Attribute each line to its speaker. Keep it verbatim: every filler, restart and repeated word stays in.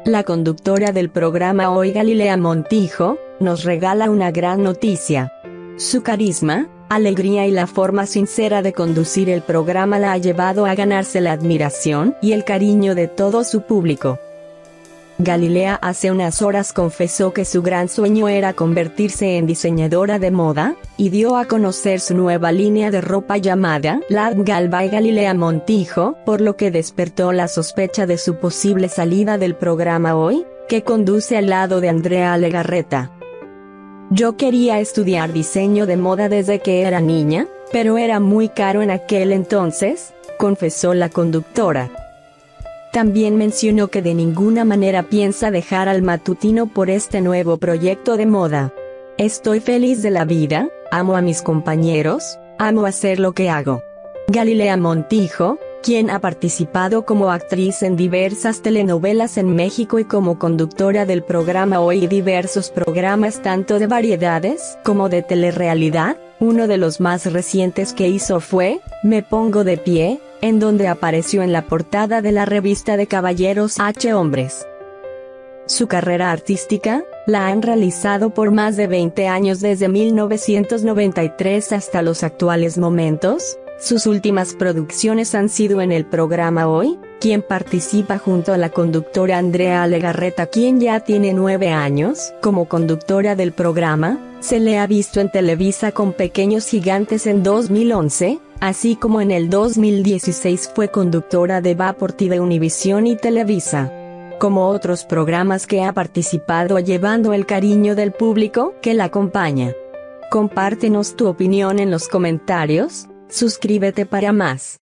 Speaker 1: La conductora del programa Hoy, Galilea Montijo, nos regala una gran noticia. Su carisma, alegría y la forma sincera de conducir el programa la ha llevado a ganarse la admiración y el cariño de todo su público. Galilea hace unas horas confesó que su gran sueño era convertirse en diseñadora de moda, y dio a conocer su nueva línea de ropa llamada La Gal by Galilea Montijo, por lo que despertó la sospecha de su posible salida del programa Hoy, que conduce al lado de Andrea Legarreta. Yo quería estudiar diseño de moda desde que era niña, pero era muy caro en aquel entonces, confesó la conductora. También mencionó que de ninguna manera piensa dejar al matutino por este nuevo proyecto de moda. Estoy feliz de la vida, amo a mis compañeros, amo hacer lo que hago. Galilea Montijo, quien ha participado como actriz en diversas telenovelas en México y como conductora del programa Hoy y diversos programas tanto de variedades como de telerrealidad, uno de los más recientes que hizo fue Me Pongo de Pie, en donde apareció en la portada de la revista de caballeros H Hombres. Su carrera artística, la han realizado por más de veinte años desde mil novecientos noventa y tres hasta los actuales momentos. Sus últimas producciones han sido en el programa Hoy, quien participa junto a la conductora Andrea Legarreta, quien ya tiene nueve años como conductora del programa. Se le ha visto en Televisa con Pequeños Gigantes en dos mil once, así como en el dos mil dieciséis fue conductora de Va por Ti de Univisión y Televisa. Como otros programas que ha participado llevando el cariño del público que la acompaña. Compártenos tu opinión en los comentarios, suscríbete para más.